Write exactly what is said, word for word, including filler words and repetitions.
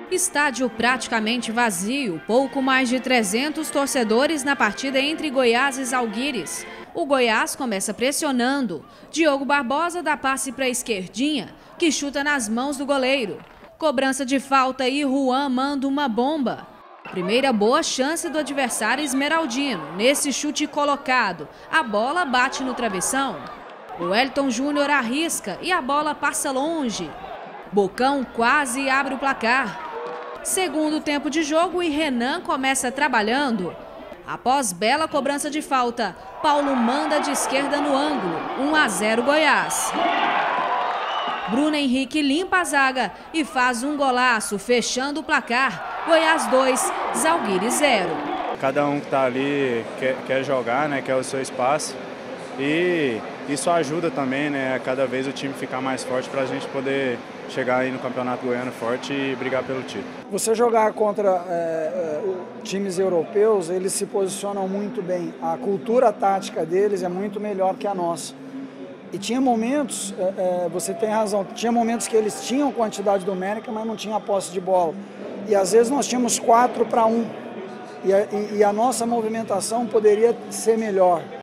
Estádio praticamente vazio, pouco mais de trezentos torcedores na partida entre Goiás e Zalgiris. O Goiás começa pressionando. Diogo Barbosa dá passe para a esquerdinha, que chuta nas mãos do goleiro. Cobrança de falta e Juan manda uma bomba. Primeira boa chance do adversário esmeraldino. Nesse chute colocado, a bola bate no travessão. O Wellington Júnior arrisca e a bola passa longe. Bocão quase abre o placar. Segundo tempo de jogo e Renan começa trabalhando. Após bela cobrança de falta, Paulo manda de esquerda no ângulo, um a zero Goiás. Bruno Henrique limpa a zaga e faz um golaço, fechando o placar. Goiás dois, Zalgiris zero. Cada um que está ali quer, quer jogar, né, quer o seu espaço. E isso ajuda também, né, a cada vez o time ficar mais forte para a gente poder chegar aí no Campeonato Goiano forte e brigar pelo título. Você jogar contra é, é, times europeus, eles se posicionam muito bem. A cultura tática deles é muito melhor que a nossa. E tinha momentos, é, é, você tem razão, tinha momentos que eles tinham quantidade numérica, mas não tinha posse de bola. E às vezes nós tínhamos quatro para um. E a, e, e a nossa movimentação poderia ser melhor.